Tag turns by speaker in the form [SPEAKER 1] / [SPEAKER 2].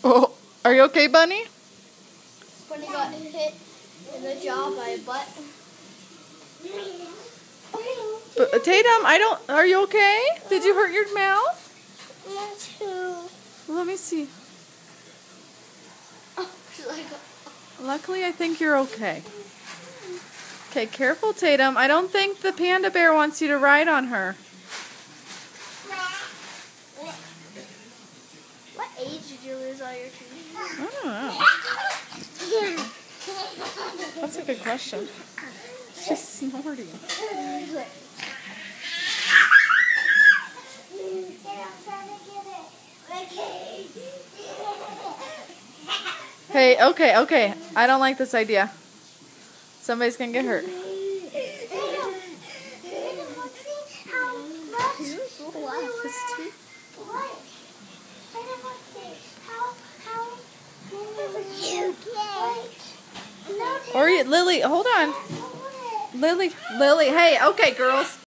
[SPEAKER 1] Oh, are you okay, Bunny?
[SPEAKER 2] Bunny got hit in the jaw by a butt.
[SPEAKER 1] Tatum, are you okay? Did you hurt your mouth?
[SPEAKER 2] Me too.
[SPEAKER 1] Let me see.
[SPEAKER 2] Oh, like
[SPEAKER 1] Luckily, I think you're okay. Okay, careful, Tatum. I don't think the panda bear wants you to ride on her.
[SPEAKER 2] What age did you lose all your teeth?
[SPEAKER 1] I don't know. That's a good question. She's snorting. Hey, okay. I don't like this idea. Somebody's gonna get hurt. Or Lily, hold on. Lily, hey, okay, girls.